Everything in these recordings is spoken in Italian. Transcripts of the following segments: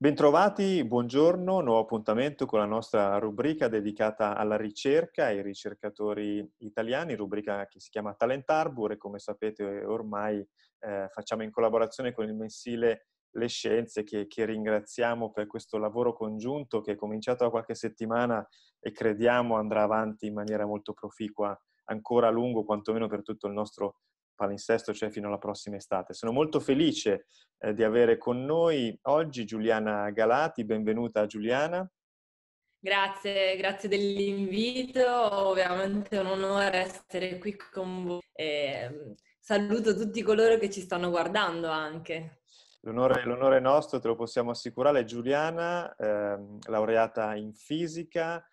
Bentrovati, buongiorno, nuovo appuntamento con la nostra rubrica dedicata alla ricerca e ai ricercatori italiani, rubrica che si chiama Talent Arbor e come sapete ormai facciamo in collaborazione con il mensile Le Scienze che ringraziamo per questo lavoro congiunto che è cominciato da qualche settimana e crediamo andrà avanti in maniera molto proficua ancora a lungo, quantomeno per tutto il nostro palinsesto, cioè fino alla prossima estate. Sono molto felice di avere con noi oggi Giuliana Galati. Benvenuta Giuliana. Grazie, grazie dell'invito, ovviamente è un onore essere qui con voi e saluto tutti coloro che ci stanno guardando anche. L'onore è nostro, te lo possiamo assicurare. Giuliana, laureata in fisica,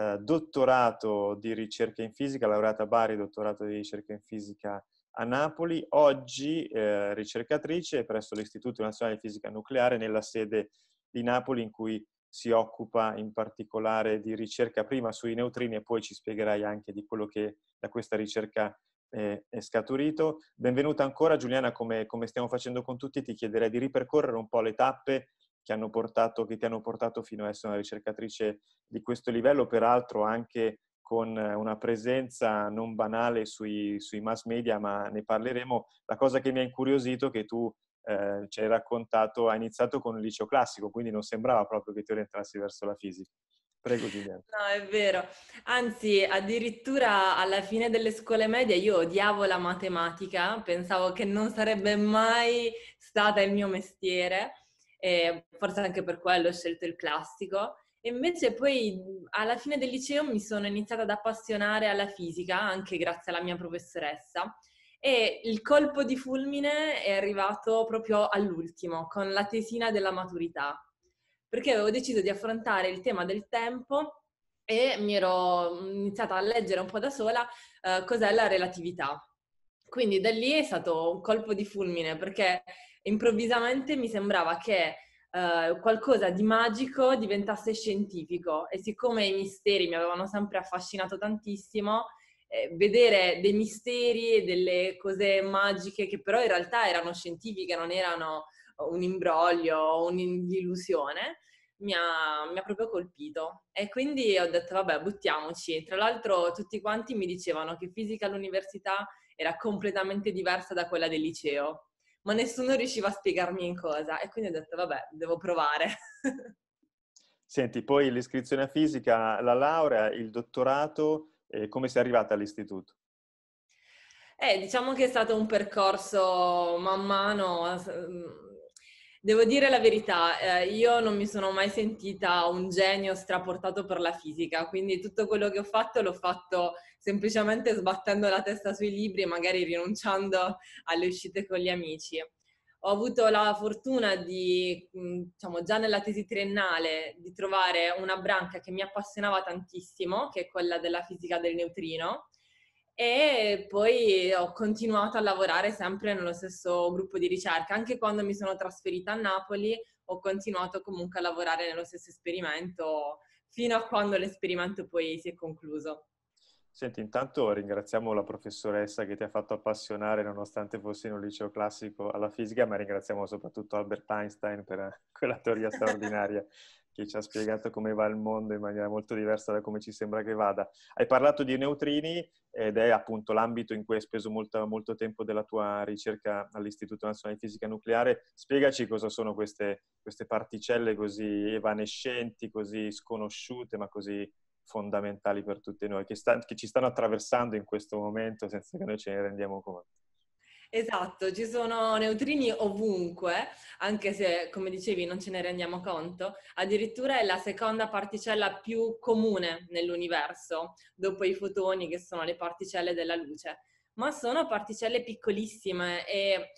dottorato di ricerca in fisica, laureata a Bari, dottorato di ricerca in fisica a Napoli, oggi ricercatrice presso l'Istituto Nazionale di Fisica Nucleare nella sede di Napoli in cui si occupa in particolare di ricerca prima sui neutrini e poi ci spiegherai anche di quello che da questa ricerca è scaturito. Benvenuta ancora Giuliana, come stiamo facendo con tutti, ti chiederei di ripercorrere un po' le tappe che ti hanno portato fino a essere una ricercatrice di questo livello, peraltro anche con una presenza non banale sui mass media, ma ne parleremo. La cosa che mi ha incuriosito è che tu ci hai raccontato, hai iniziato con il liceo classico, quindi non sembrava proprio che ti orientassi verso la fisica. Prego Giuliana. No, è vero. Anzi, addirittura alla fine delle scuole medie io odiavo la matematica, pensavo che non sarebbe mai stata il mio mestiere, e forse anche per quello ho scelto il classico. E invece poi alla fine del liceo mi sono iniziata ad appassionare alla fisica, anche grazie alla mia professoressa. E il colpo di fulmine è arrivato proprio all'ultimo, con la tesina della maturità, perché avevo deciso di affrontare il tema del tempo e mi ero iniziata a leggere un po' da sola cos'è la relatività. Quindi da lì è stato un colpo di fulmine, perché improvvisamente mi sembrava che qualcosa di magico diventasse scientifico e siccome i misteri mi avevano sempre affascinato tantissimo, vedere dei misteri e delle cose magiche che però in realtà erano scientifiche, non erano un imbroglio o un'illusione, mi ha proprio colpito. E quindi ho detto: "Vabbè, buttiamoci". Tra l'altro tutti quanti mi dicevano che fisica all'università era completamente diversa da quella del liceo, ma nessuno riusciva a spiegarmi in cosa e quindi ho detto: "Vabbè, devo provare". Senti, poi l'iscrizione a fisica, la laurea, il dottorato, come sei arrivata all'istituto? Diciamo che è stato un percorso man mano, devo dire la verità, io non mi sono mai sentita un genio straportato per la fisica, quindi tutto quello che ho fatto l'ho fatto semplicemente sbattendo la testa sui libri e magari rinunciando alle uscite con gli amici. Ho avuto la fortuna di, diciamo già nella tesi triennale, di trovare una branca che mi appassionava tantissimo, che è quella della fisica del neutrino, e poi ho continuato a lavorare sempre nello stesso gruppo di ricerca. Anche quando mi sono trasferita a Napoli, ho continuato comunque a lavorare nello stesso esperimento, fino a quando l'esperimento poi si è concluso. Senti, intanto ringraziamo la professoressa che ti ha fatto appassionare, nonostante fossi in un liceo classico, alla fisica, ma ringraziamo soprattutto Albert Einstein per quella teoria straordinaria che ci ha spiegato come va il mondo in maniera molto diversa da come ci sembra che vada. Hai parlato di neutrini ed è appunto l'ambito in cui hai speso molto tempo della tua ricerca all'Istituto Nazionale di Fisica Nucleare. Spiegaci cosa sono queste particelle così evanescenti, così sconosciute, ma così fondamentali per tutti noi, che ci stanno attraversando in questo momento senza che noi ce ne rendiamo conto. Esatto, ci sono neutrini ovunque, anche se, come dicevi, non ce ne rendiamo conto. Addirittura è la seconda particella più comune nell'universo, dopo i fotoni, che sono le particelle della luce. Ma sono particelle piccolissime e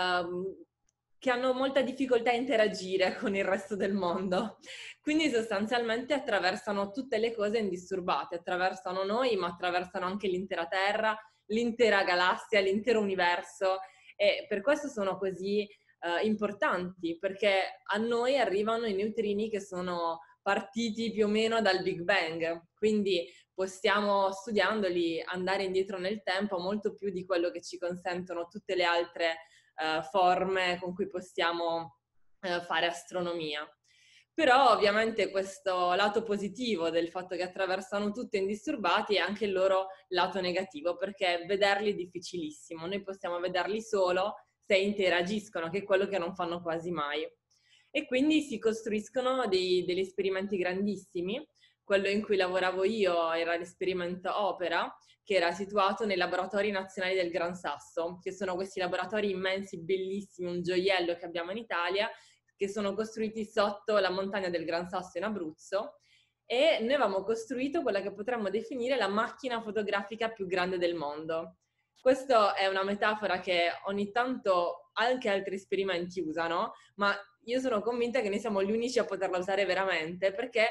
che hanno molta difficoltà a interagire con il resto del mondo. Quindi sostanzialmente attraversano tutte le cose indisturbate, attraversano noi, ma attraversano anche l'intera Terra, l'intera galassia, l'intero universo e per questo sono così importanti, perché a noi arrivano i neutrini che sono partiti più o meno dal Big Bang, quindi possiamo studiandoli andare indietro nel tempo molto più di quello che ci consentono tutte le altre forme con cui possiamo fare astronomia. Però ovviamente questo lato positivo del fatto che attraversano tutto indisturbati è anche il loro lato negativo, perché vederli è difficilissimo. Noi possiamo vederli solo se interagiscono, che è quello che non fanno quasi mai. E quindi si costruiscono degli esperimenti grandissimi. Quello in cui lavoravo io era l'esperimento Opera, che era situato nei laboratori nazionali del Gran Sasso, che sono questi laboratori immensi, bellissimi, un gioiello che abbiamo in Italia, che sono costruiti sotto la montagna del Gran Sasso in Abruzzo, e noi avevamo costruito quella che potremmo definire la macchina fotografica più grande del mondo. Questa è una metafora che ogni tanto anche altri esperimenti usano, ma io sono convinta che noi siamo gli unici a poterla usare veramente, perché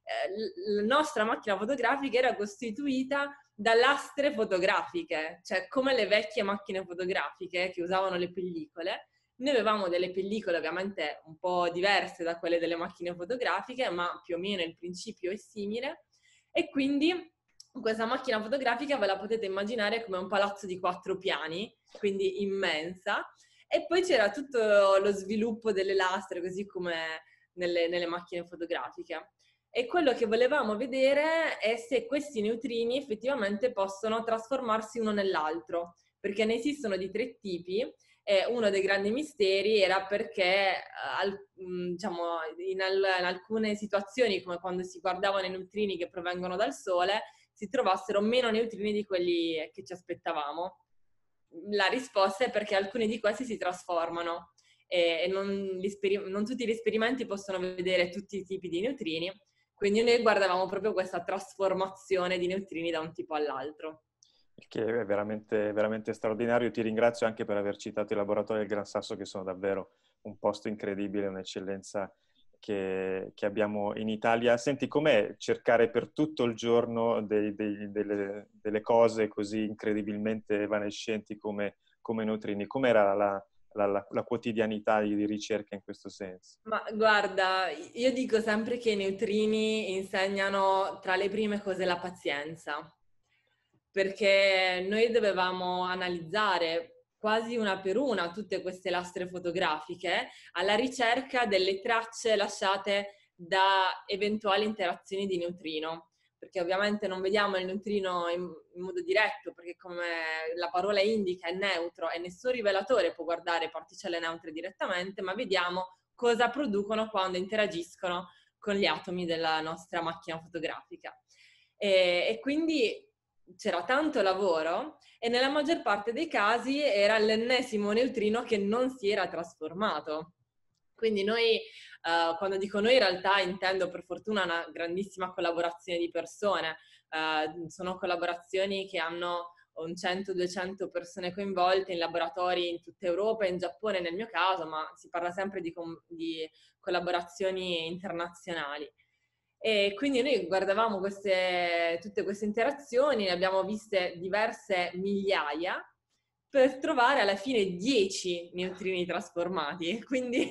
la nostra macchina fotografica era costituita da lastre fotografiche, cioè come le vecchie macchine fotografiche che usavano le pellicole. Noi avevamo delle pellicole ovviamente un po' diverse da quelle delle macchine fotografiche, ma più o meno il principio è simile, e quindi questa macchina fotografica ve la potete immaginare come un palazzo di 4 piani, quindi immensa, e poi c'era tutto lo sviluppo delle lastre, così come nelle macchine fotografiche. E quello che volevamo vedere è se questi neutrini effettivamente possono trasformarsi uno nell'altro, perché ne esistono di 3 tipi. E uno dei grandi misteri era perché, diciamo, in alcune situazioni, come quando si guardavano i neutrini che provengono dal Sole, si trovassero meno neutrini di quelli che ci aspettavamo. La risposta è perché alcuni di questi si trasformano e non tutti gli esperimenti possono vedere tutti i tipi di neutrini, quindi noi guardavamo proprio questa trasformazione di neutrini da un tipo all'altro. Il che è veramente, veramente straordinario. Ti ringrazio anche per aver citato i laboratori del Gran Sasso, che sono davvero un posto incredibile, un'eccellenza che abbiamo in Italia. Senti, com'è cercare per tutto il giorno delle cose così incredibilmente evanescenti come neutrini? Com'era la quotidianità di ricerca in questo senso? Ma guarda, io dico sempre che i neutrini insegnano tra le prime cose la pazienza, perché noi dovevamo analizzare quasi una per una tutte queste lastre fotografiche alla ricerca delle tracce lasciate da eventuali interazioni di neutrino, perché ovviamente non vediamo il neutrino in modo diretto, perché come la parola indica è neutro e nessun rivelatore può guardare particelle neutre direttamente, ma vediamo cosa producono quando interagiscono con gli atomi della nostra macchina fotografica. E quindi c'era tanto lavoro e nella maggior parte dei casi era l'ennesimo neutrino che non si era trasformato. Quindi noi, quando dico noi in realtà intendo per fortuna una grandissima collaborazione di persone, sono collaborazioni che hanno un 100-200 persone coinvolte in laboratori in tutta Europa e in Giappone nel mio caso, ma si parla sempre di collaborazioni internazionali. E quindi noi guardavamo tutte queste interazioni, ne abbiamo viste diverse migliaia, per trovare alla fine 10 neutrini trasformati. Quindi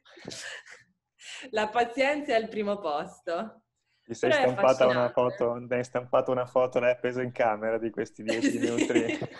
la pazienza è al primo posto. Ti sei Però è stampata una affascinante. foto, ne hai stampato una foto, l'hai appesa in camera di questi 10 neutrini. Sì.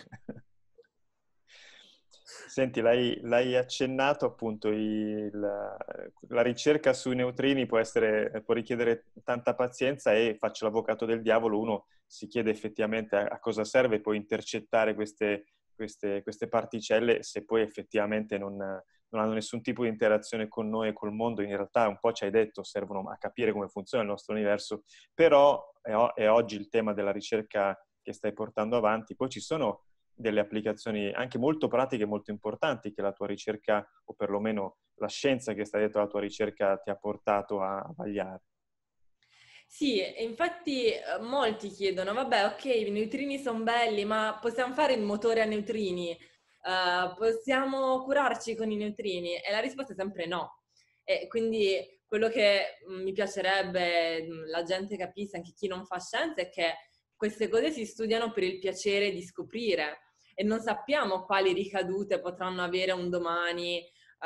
Senti, l'hai accennato appunto, la ricerca sui neutrini può richiedere tanta pazienza e faccio l'avvocato del diavolo, uno si chiede effettivamente a cosa serve poi intercettare queste particelle se poi effettivamente non hanno nessun tipo di interazione con noi e col mondo. In realtà un po' ci hai detto, servono a capire come funziona il nostro universo, però è oggi il tema della ricerca che stai portando avanti. Poi ci sono delle applicazioni anche molto pratiche e molto importanti che la tua ricerca, o perlomeno la scienza che sta dietro la tua ricerca, ti ha portato a vagliare. Sì, e infatti molti chiedono, vabbè, ok, i neutrini sono belli, ma possiamo fare il motore a neutrini? Possiamo curarci con i neutrini? E la risposta è sempre no. E quindi quello che mi piacerebbe la gente capisse, anche chi non fa scienza, è che queste cose si studiano per il piacere di scoprire e non sappiamo quali ricadute potranno avere un domani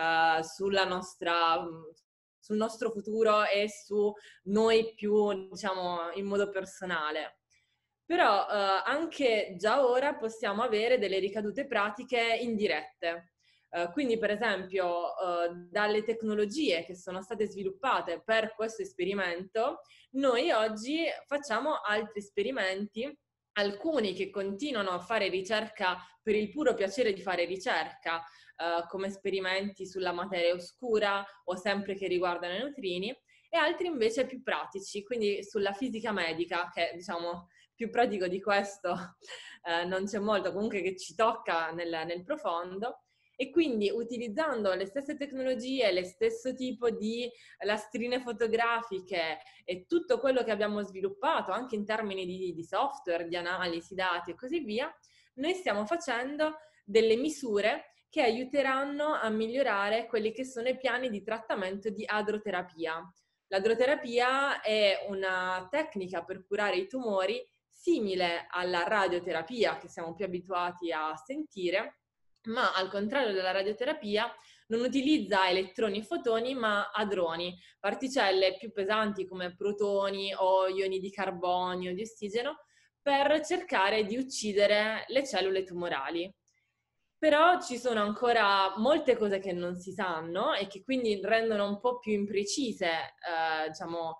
sul nostro futuro e su noi più, diciamo, in modo personale. Però anche già ora possiamo avere delle ricadute pratiche indirette. Quindi, per esempio, dalle tecnologie che sono state sviluppate per questo esperimento, noi oggi facciamo altri esperimenti, alcuni che continuano a fare ricerca per il puro piacere di fare ricerca, come esperimenti sulla materia oscura o sempre che riguardano i neutrini, e altri invece più pratici, quindi sulla fisica medica, che diciamo più pratico di questo non c'è molto, comunque che ci tocca nel profondo. E quindi utilizzando le stesse tecnologie, lo stesso tipo di lastrine fotografiche e tutto quello che abbiamo sviluppato anche in termini di software, di analisi dati e così via, noi stiamo facendo delle misure che aiuteranno a migliorare quelli che sono i piani di trattamento di adroterapia. L'adroterapia è una tecnica per curare i tumori simile alla radioterapia che siamo più abituati a sentire, ma al contrario della radioterapia non utilizza elettroni e fotoni, ma hadroni, particelle più pesanti come protoni o ioni di carbonio o di ossigeno, per cercare di uccidere le cellule tumorali. Però ci sono ancora molte cose che non si sanno e che quindi rendono un po' più imprecise, diciamo,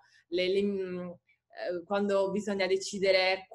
quando bisogna decidere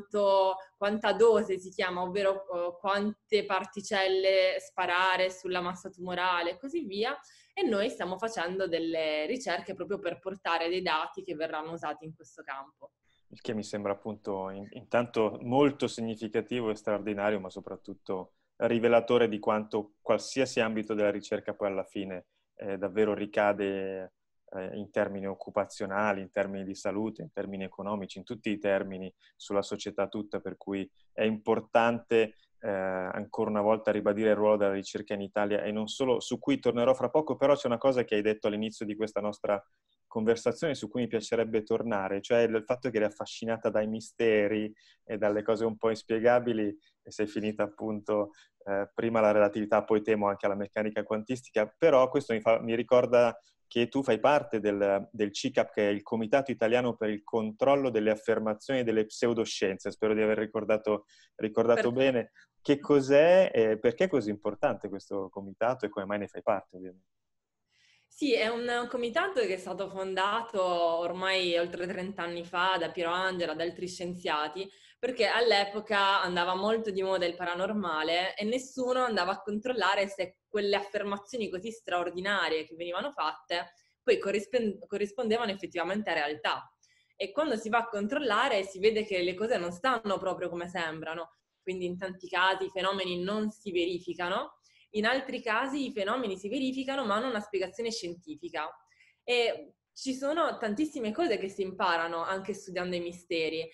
quanta dose si chiama, ovvero quante particelle sparare sulla massa tumorale e così via. E noi stiamo facendo delle ricerche proprio per portare dei dati che verranno usati in questo campo. Il che mi sembra appunto intanto molto significativo e straordinario, ma soprattutto rivelatore di quanto qualsiasi ambito della ricerca poi alla fine davvero ricade in termini occupazionali, in termini di salute, in termini economici, in tutti i termini sulla società tutta, per cui è importante ancora una volta ribadire il ruolo della ricerca in Italia e non solo, su cui tornerò fra poco, però c'è una cosa che hai detto all'inizio di questa nostra conversazione su cui mi piacerebbe tornare, cioè il fatto che eri affascinata dai misteri e dalle cose un po' inspiegabili e sei finita appunto prima alla relatività, poi temo anche alla meccanica quantistica, però questo mi ricorda che tu fai parte del CICAP, che è il Comitato Italiano per il Controllo delle Affermazioni delle Pseudoscienze. Spero di aver ricordato bene. Che cos'è e perché è così importante questo comitato e come mai ne fai parte, ovviamente? Sì, è un comitato che è stato fondato ormai oltre 30 anni fa da Piero Angela, da altri scienziati, perché all'epoca andava molto di moda il paranormale e nessuno andava a controllare se quelle affermazioni così straordinarie che venivano fatte poi corrispondevano effettivamente a realtà. E quando si va a controllare si vede che le cose non stanno proprio come sembrano, quindi in tanti casi i fenomeni non si verificano. In altri casi i fenomeni si verificano ma hanno una spiegazione scientifica e ci sono tantissime cose che si imparano anche studiando i misteri,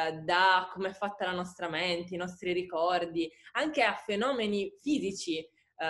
da come è fatta la nostra mente, i nostri ricordi, anche a fenomeni fisici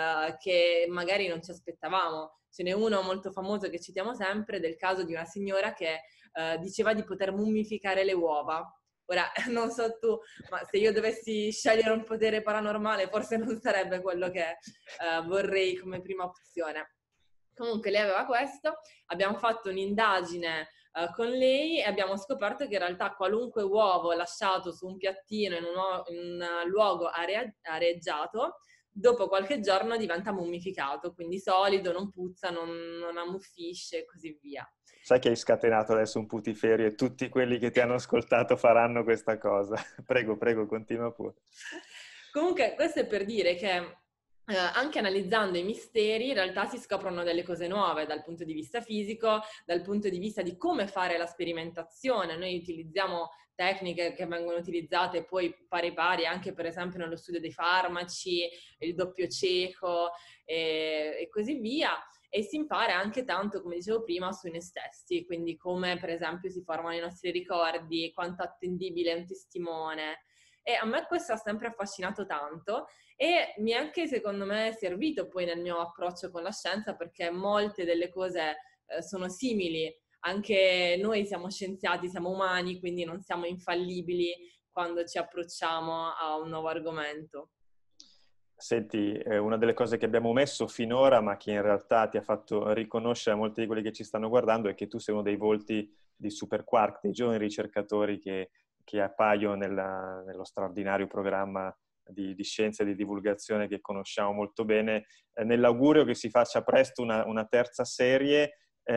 che magari non ci aspettavamo. Ce n'è uno molto famoso che citiamo sempre del caso di una signora che diceva di poter mummificare le uova. Ora, non so tu, ma se io dovessi scegliere un potere paranormale, forse non sarebbe quello che vorrei come prima opzione. Comunque lei aveva questo, abbiamo fatto un'indagine con lei e abbiamo scoperto che in realtà qualunque uovo lasciato su un piattino in un luogo areggiato, dopo qualche giorno diventa mummificato, quindi solido, non puzza, non ammuffisce e così via. Sai che hai scatenato adesso un putiferio e tutti quelli che ti hanno ascoltato faranno questa cosa. Prego, prego, continua pure. Comunque, questo è per dire che anche analizzando i misteri, in realtà si scoprono delle cose nuove dal punto di vista fisico, dal punto di vista di come fare la sperimentazione. Noi utilizziamo tecniche che vengono utilizzate poi pari pari anche per esempio nello studio dei farmaci, il doppio cieco e così via. E si impara anche tanto, come dicevo prima, sui noi stessi, quindi come per esempio si formano i nostri ricordi, quanto attendibile è un testimone. E a me questo ha sempre affascinato tanto e mi è anche, secondo me, servito poi nel mio approccio con la scienza perché molte delle cose sono simili. Anche noi siamo scienziati, siamo umani, quindi non siamo infallibili quando ci approcciamo a un nuovo argomento. Senti, una delle cose che abbiamo messo finora, ma che in realtà ti ha fatto riconoscere a molti di quelli che ci stanno guardando, è che tu sei uno dei volti di Superquark, dei giovani ricercatori che appaiono nello straordinario programma di scienza e di divulgazione che conosciamo molto bene, nell'augurio che si faccia presto una terza serie,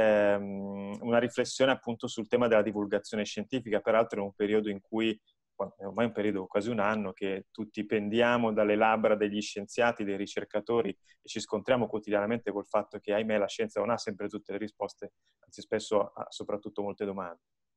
una riflessione appunto sul tema della divulgazione scientifica, peraltro in un periodo in cui, è ormai un periodo quasi un anno, che tutti pendiamo dalle labbra degli scienziati, dei ricercatori, e ci scontriamo quotidianamente col fatto che, ahimè, la scienza non ha sempre tutte le risposte, anzi spesso ha soprattutto molte domande.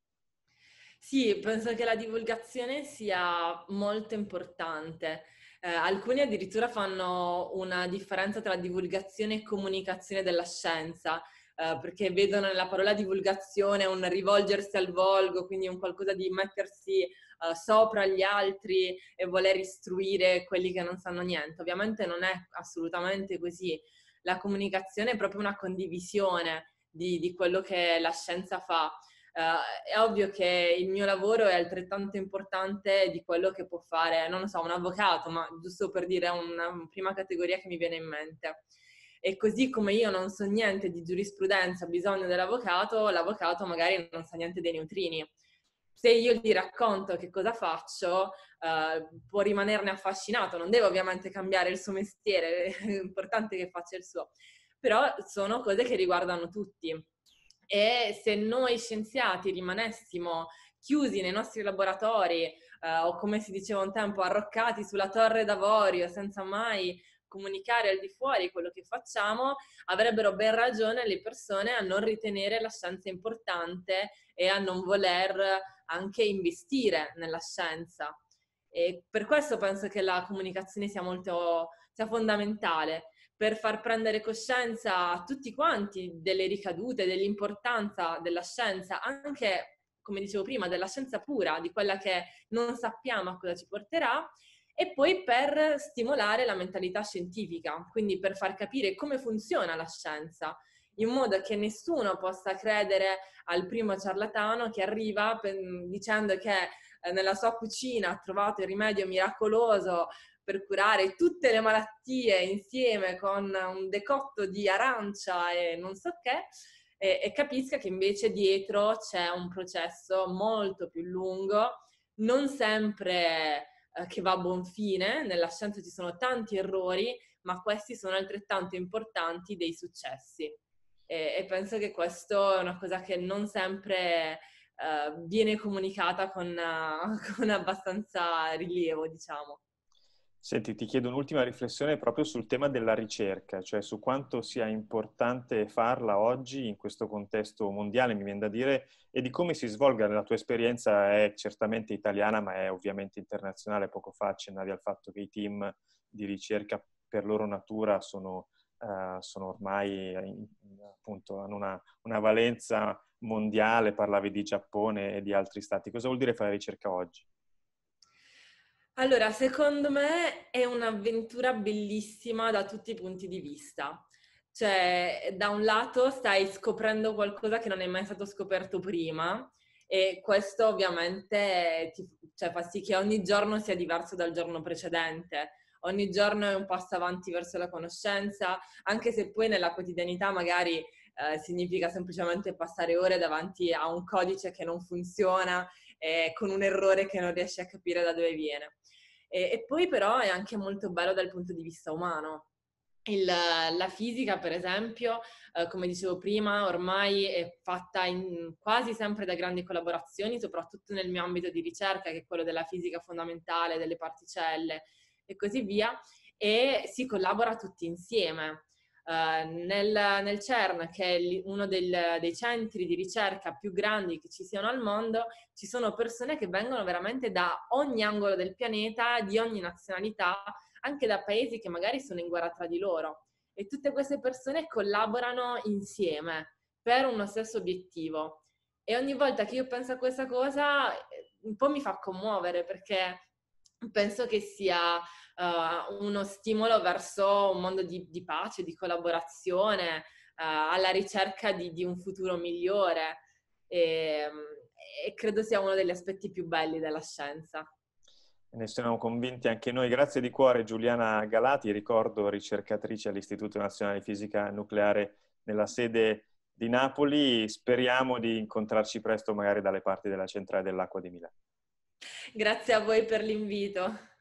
Sì, penso che la divulgazione sia molto importante. Alcuni addirittura fanno una differenza tra divulgazione e comunicazione della scienza, perché vedono nella parola divulgazione un rivolgersi al volgo, quindi un qualcosa di mettersi sopra gli altri e voler istruire quelli che non sanno niente. Ovviamente non è assolutamente così. La comunicazione è proprio una condivisione di quello che la scienza fa. È ovvio che il mio lavoro è altrettanto importante di quello che può fare, non lo so, un avvocato, ma giusto per dire una prima categoria che mi viene in mente. E così come io non so niente di giurisprudenza, ho bisogno dell'avvocato, l'avvocato magari non sa niente dei neutrini. Se io gli racconto che cosa faccio, può rimanerne affascinato, non deve ovviamente cambiare il suo mestiere, è importante che faccia il suo, però sono cose che riguardano tutti. E se noi scienziati rimanessimo chiusi nei nostri laboratori, o come si diceva un tempo, arroccati sulla torre d'avorio senza mai comunicare al di fuori quello che facciamo, avrebbero ben ragione le persone a non ritenere la scienza importante e a non voler anche investire nella scienza. E per questo penso che la comunicazione sia fondamentale, per far prendere coscienza a tutti quanti delle ricadute, dell'importanza della scienza, anche, come dicevo prima, della scienza pura, di quella che non sappiamo a cosa ci porterà, e poi per stimolare la mentalità scientifica, quindi per far capire come funziona la scienza, in modo che nessuno possa credere al primo ciarlatano che arriva dicendo che nella sua cucina ha trovato il rimedio miracoloso per curare tutte le malattie insieme con un decotto di arancia e non so che, e capisca che invece dietro c'è un processo molto più lungo, non sempre che va a buon fine. Nella scienza ci sono tanti errori, ma questi sono altrettanto importanti dei successi. E penso che questo è una cosa che non sempre viene comunicata con abbastanza rilievo, diciamo. Senti, ti chiedo un'ultima riflessione proprio sul tema della ricerca, cioè su quanto sia importante farla oggi in questo contesto mondiale, mi viene da dire, e di come si svolga. La tua esperienza è certamente italiana, ma è ovviamente internazionale. Poco fa accennavi al fatto che i team di ricerca per loro natura sono ormai, appunto, hanno una valenza mondiale. Parlavi di Giappone e di altri stati. Cosa vuol dire fare ricerca oggi? Allora, secondo me è un'avventura bellissima da tutti i punti di vista. Cioè, da un lato stai scoprendo qualcosa che non è mai stato scoperto prima, e questo ovviamente cioè, fa sì che ogni giorno sia diverso dal giorno precedente. Ogni giorno è un passo avanti verso la conoscenza, anche se poi nella quotidianità magari significa semplicemente passare ore davanti a un codice che non funziona, con un errore che non riesci a capire da dove viene. E poi però è anche molto bello dal punto di vista umano. La fisica, per esempio, come dicevo prima, ormai è fatta quasi sempre da grandi collaborazioni, soprattutto nel mio ambito di ricerca, che è quello della fisica fondamentale, delle particelle e così via, e si collabora tutti insieme. Nel CERN, che è uno dei centri di ricerca più grandi che ci siano al mondo, ci sono persone che vengono veramente da ogni angolo del pianeta, di ogni nazionalità, anche da paesi che magari sono in guerra tra di loro. E tutte queste persone collaborano insieme per uno stesso obiettivo. E ogni volta che io penso a questa cosa, un po' mi fa commuovere, perché penso che sia uno stimolo verso un mondo di pace, di collaborazione, alla ricerca di un futuro migliore. E, e credo sia uno degli aspetti più belli della scienza. Ne siamo convinti anche noi. Grazie di cuore Giuliana Galati, ricordo ricercatrice all'Istituto Nazionale di Fisica Nucleare nella sede di Napoli. Speriamo di incontrarci presto magari dalle parti della Centrale dell'Acqua di Milano. Grazie a voi per l'invito.